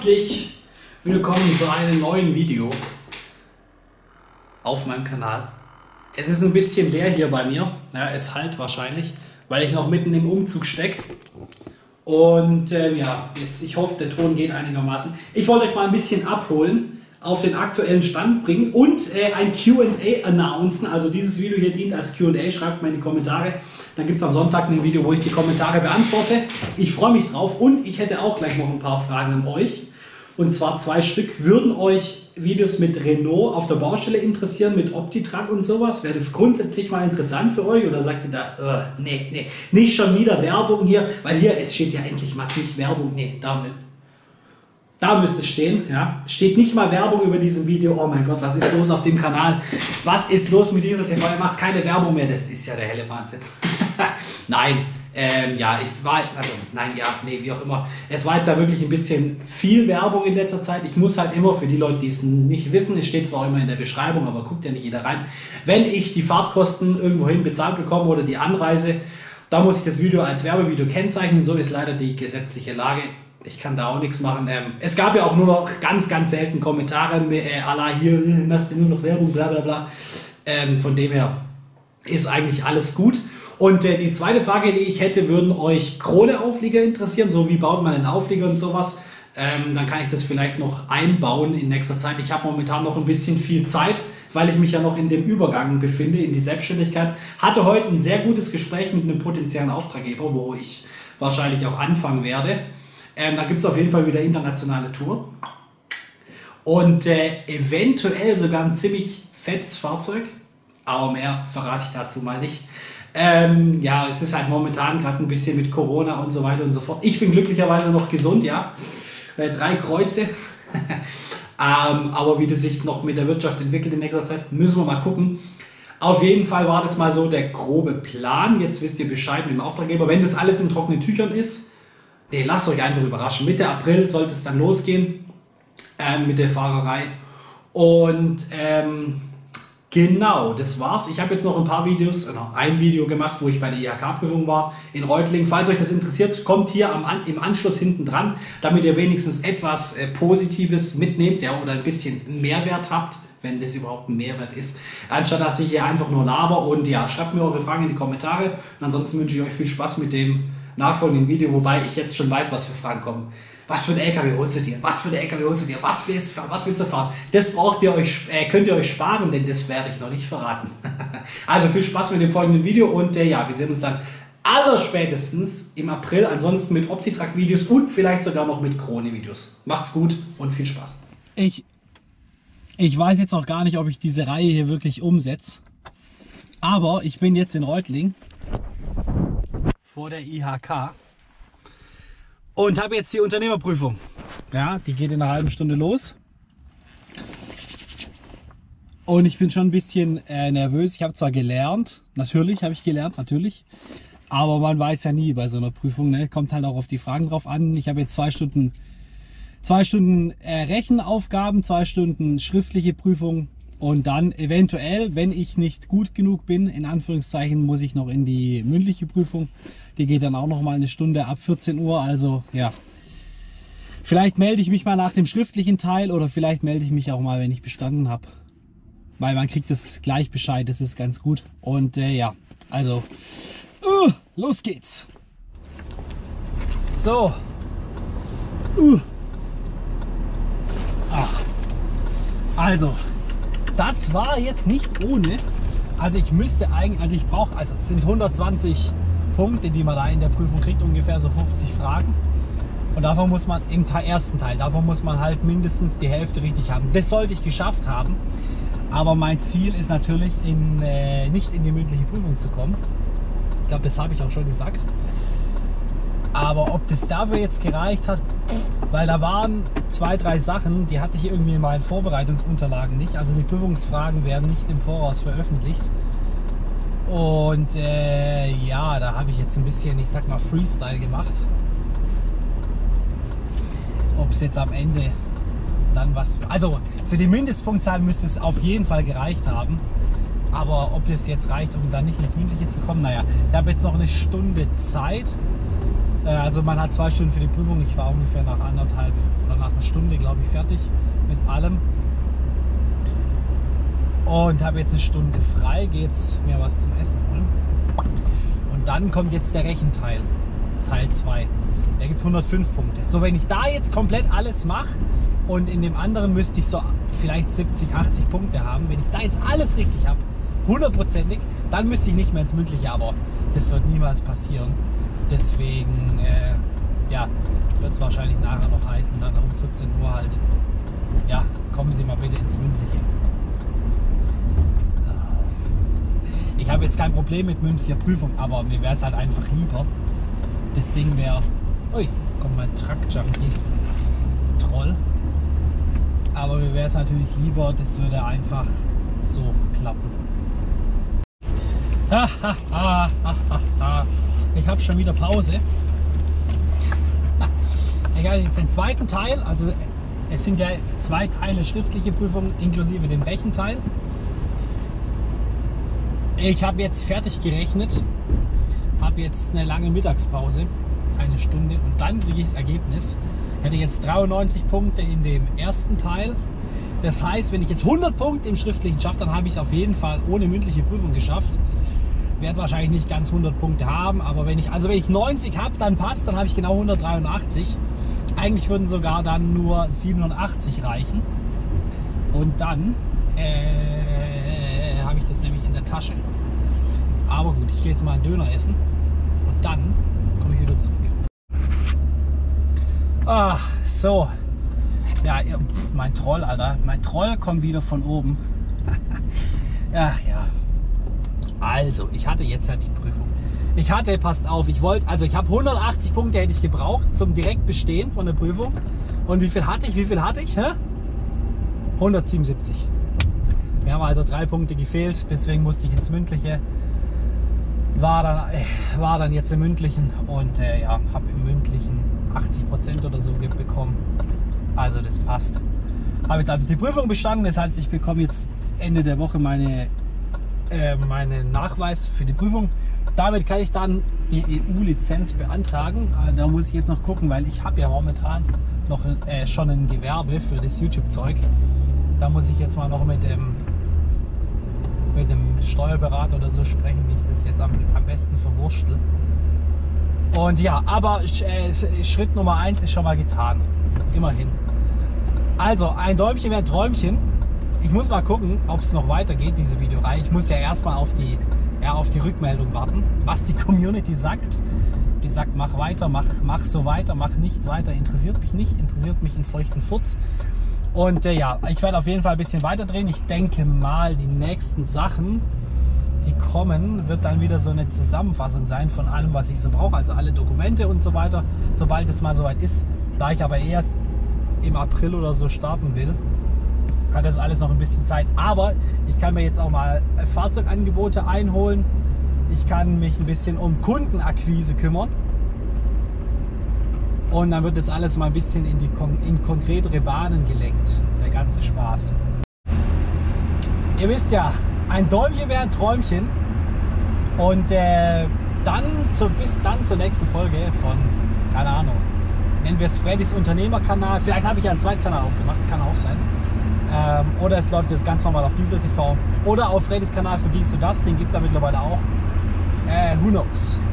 Herzlich willkommen zu einem neuen Video auf meinem Kanal. Es ist ein bisschen leer hier bei mir, ja, es halt wahrscheinlich, weil ich noch mitten im Umzug stecke. Und ja, jetzt, ich hoffe, der Ton geht einigermaßen. Ich wollte euch mal ein bisschen abholen, auf den aktuellen Stand bringen und ein Q&A announcen. Also dieses Video hier dient als Q&A, schreibt mal in die Kommentare. Dann gibt es am Sonntag ein Video, wo ich die Kommentare beantworte. Ich freue mich drauf und ich hätte auch gleich noch ein paar Fragen an euch. Und zwar 2 Stück. Würden euch Videos mit Renault auf der Baustelle interessieren, mit Optitrack und sowas? Wäre das grundsätzlich mal interessant für euch? Oder sagt ihr da, nee, nicht schon wieder Werbung hier? Weil hier, es steht ja endlich mal nicht Werbung. Nee, da müsste es stehen. Ja. Steht nicht mal Werbung über diesem Video. Oh mein Gott, was ist los auf dem Kanal? Was ist los mit dieser TV? Er macht keine Werbung mehr. Das ist ja der helle Wahnsinn. Nein. Ja, wie auch immer. Es war jetzt ja wirklich ein bisschen viel Werbung in letzter Zeit. Ich muss halt immer, für die Leute, die es nicht wissen, es steht zwar auch immer in der Beschreibung, aber guckt ja nicht jeder rein. Wenn ich die Fahrtkosten irgendwohin bezahlt bekomme oder die Anreise, da muss ich das Video als Werbevideo kennzeichnen. So ist leider die gesetzliche Lage. Ich kann da auch nichts machen. Es gab ja auch nur noch ganz selten Kommentare, à la hier, machst du nur noch Werbung, bla bla bla. Von dem her ist eigentlich alles gut. Und die zweite Frage, die ich hätte, würden euch Krone-Auflieger interessieren? So wie baut man einen Auflieger und sowas? Dann kann ich das vielleicht noch einbauen in nächster Zeit. Ich habe momentan noch ein bisschen viel Zeit, weil ich mich ja noch in dem Übergang befinde, in die Selbstständigkeit. Hatte heute ein sehr gutes Gespräch mit einem potenziellen Auftraggeber, wo ich wahrscheinlich auch anfangen werde. Da gibt es auf jeden Fall wieder internationale Tour. Und eventuell sogar ein ziemlich fettes Fahrzeug. Aber mehr verrate ich dazu mal nicht. Ja, es ist halt momentan gerade ein bisschen mit Corona und so weiter und so fort. Ich bin glücklicherweise noch gesund, ja. 3 Kreuze. Aber wie das sich noch mit der Wirtschaft entwickelt in nächster Zeit, müssen wir mal gucken. Auf jeden Fall war das mal so der grobe Plan. Jetzt wisst ihr Bescheid mit dem Auftraggeber. Wenn das alles in trockenen Tüchern ist, nee, lasst euch einfach überraschen. Mitte April sollte es dann losgehen mit der Fahrerei. Und genau, das war's. Ich habe jetzt noch ein paar Videos, ein Video gemacht, wo ich bei der IHK-Prüfung war in Reutlingen. Falls euch das interessiert, kommt hier im Anschluss hinten dran, damit ihr wenigstens etwas Positives mitnehmt, ja, oder ein bisschen Mehrwert habt, wenn das überhaupt ein Mehrwert ist, anstatt dass ich hier einfach nur laber. Und ja, schreibt mir eure Fragen in die Kommentare. Und ansonsten wünsche ich euch viel Spaß mit dem nachfolgenden Video, wobei ich jetzt schon weiß, was für Fragen kommen. Was für ein LKW holst du dir? Was für ein LKW holst du dir? Was willst du fahren? Das könnt ihr euch sparen, denn das werde ich noch nicht verraten. Also viel Spaß mit dem folgenden Video und ja, wir sehen uns dann allerspätestens im April, ansonsten mit Optitrack-Videos und vielleicht sogar noch mit Krone-Videos. Macht's gut und viel Spaß. Ich weiß jetzt noch gar nicht, ob ich diese Reihe hier wirklich umsetze, aber ich bin jetzt in Reutlingen vor der IHK und habe jetzt die Unternehmerprüfung. Ja, die geht in einer halben Stunde los. Und ich bin schon ein bisschen nervös. Ich habe zwar gelernt, natürlich, aber man weiß ja nie bei so einer Prüfung, ne? Kommt halt auch auf die Fragen drauf an. Ich habe jetzt 2 Stunden Rechenaufgaben, 2 Stunden schriftliche Prüfung. Und dann eventuell, wenn ich nicht gut genug bin, in Anführungszeichen, muss ich noch in die mündliche Prüfung. Die geht dann auch noch mal eine Stunde ab 14 Uhr. Also ja, vielleicht melde ich mich mal nach dem schriftlichen Teil oder vielleicht melde ich mich auch mal, wenn ich bestanden habe. Weil man kriegt das gleich Bescheid, das ist ganz gut. Und ja, also los geht's. So. Also. Das war jetzt nicht ohne. Also ich müsste eigentlich, es sind 120 Punkte, die man da in der Prüfung kriegt, ungefähr so 50 Fragen. Und davon muss man im ersten Teil, davon muss man halt mindestens die Hälfte richtig haben. Das sollte ich geschafft haben. Aber mein Ziel ist natürlich, nicht in die mündliche Prüfung zu kommen. Ich glaube, das habe ich auch schon gesagt. Aber ob das dafür jetzt gereicht hat, weil da waren 2, 3 Sachen, die hatte ich irgendwie in meinen Vorbereitungsunterlagen nicht. Also die Prüfungsfragen werden nicht im Voraus veröffentlicht. Und ja, da habe ich jetzt ein bisschen, ich sag mal, Freestyle gemacht. Ob es jetzt am Ende dann was... Also für die Mindestpunktzahl müsste es auf jeden Fall gereicht haben. Aber ob das jetzt reicht, um dann nicht ins Mündliche zu kommen, naja, ich habe jetzt noch eine Stunde Zeit. Also man hat 2 Stunden für die Prüfung. Ich war ungefähr nach 1,5 oder nach einer Stunde, glaube ich, fertig mit allem. Und habe jetzt eine Stunde frei, gehe jetzt mir was zum Essen holen. Und dann kommt jetzt der Rechenteil, Teil 2. Der gibt 105 Punkte. So, wenn ich da jetzt komplett alles mache und in dem anderen müsste ich so vielleicht 70, 80 Punkte haben. Wenn ich da jetzt alles richtig habe, 100%ig, dann müsste ich nicht mehr ins Mündliche, aber das wird niemals passieren. Deswegen, ja, wird es wahrscheinlich nachher noch heißen, dann um 14 Uhr halt, ja, kommen Sie mal bitte ins Mündliche. Ich habe jetzt kein Problem mit mündlicher Prüfung, aber mir wäre es halt einfach lieber. Das Ding wäre, ui, kommt mein Truck-Junkie, Troll. Aber mir wäre es natürlich lieber, das würde einfach so klappen. Ich habe schon wieder Pause. Ich habe jetzt den zweiten Teil, also es sind ja 2 Teile schriftliche Prüfung inklusive dem Rechenteil. Ich habe jetzt fertig gerechnet, habe jetzt eine lange Mittagspause, 1 Stunde, und dann kriege ich das Ergebnis. Ich hätte jetzt 93 Punkte in dem ersten Teil. Das heißt, wenn ich jetzt 100 Punkte im Schriftlichen schaffe, dann habe ich es auf jeden Fall ohne mündliche Prüfung geschafft. Werde wahrscheinlich nicht ganz 100 Punkte haben, aber wenn ich 90 habe, dann passt, dann habe ich genau 183. Eigentlich würden sogar dann nur 87 reichen. Und dann habe ich das nämlich in der Tasche. Aber gut, ich gehe jetzt mal einen Döner essen und dann komme ich wieder zurück. Ah, so. Ja, mein Troll, Alter. Mein Troll kommt wieder von oben. Ach ja. Also, ich hatte jetzt ja die Prüfung. Passt auf, ich habe 180 Punkte hätte ich gebraucht zum Direktbestehen von der Prüfung. Und wie viel hatte ich? Hä? 177. Mir haben also 3 Punkte gefehlt, deswegen musste ich ins Mündliche. War dann jetzt im Mündlichen und ja, habe im Mündlichen 80% oder so bekommen. Also das passt. Habe jetzt also die Prüfung bestanden, das heißt, ich bekomme jetzt Ende der Woche meinen Nachweis für die Prüfung. Damit kann ich dann die EU-Lizenz beantragen. Da muss ich jetzt noch gucken, weil ich habe ja momentan noch schon ein Gewerbe für das YouTube-Zeug. Da muss ich jetzt mal noch mit dem Steuerberater oder so sprechen, wie ich das jetzt am besten verwurstel. Und ja, aber Schritt Nummer 1 ist schon mal getan. Immerhin. Also, ein Däumchen wäre ein Träumchen. Ich muss mal gucken, ob es noch weitergeht, diese Videoreihe. Ich muss ja erstmal auf die Rückmeldung warten, was die Community sagt. Die sagt, mach weiter, mach so weiter, mach nichts weiter. Interessiert mich nicht, interessiert mich in feuchten Furz. Und ja, ich werde auf jeden Fall ein bisschen weiter drehen. Ich denke mal, die nächsten Sachen, die kommen, wird dann wieder so eine Zusammenfassung sein von allem, was ich so brauche. Also alle Dokumente und so weiter, sobald es mal soweit ist. Da ich aber erst im April oder so starten will, hat das alles noch ein bisschen Zeit. Aber ich kann mir jetzt auch mal Fahrzeugangebote einholen. Ich kann mich ein bisschen um Kundenakquise kümmern. Und dann wird das alles mal ein bisschen in konkretere Bahnen gelenkt. Der ganze Spaß. Ihr wisst ja, ein Däumchen wäre ein Träumchen. Und bis dann zur nächsten Folge von, keine Ahnung, nennen wir es Freddys Unternehmerkanal. Vielleicht habe ich ja einen Zweitkanal aufgemacht, kann auch sein. Oder es läuft jetzt ganz normal auf Diesel TV. Oder auf Freddys Kanal für dies und das, den gibt es ja mittlerweile auch. Who knows?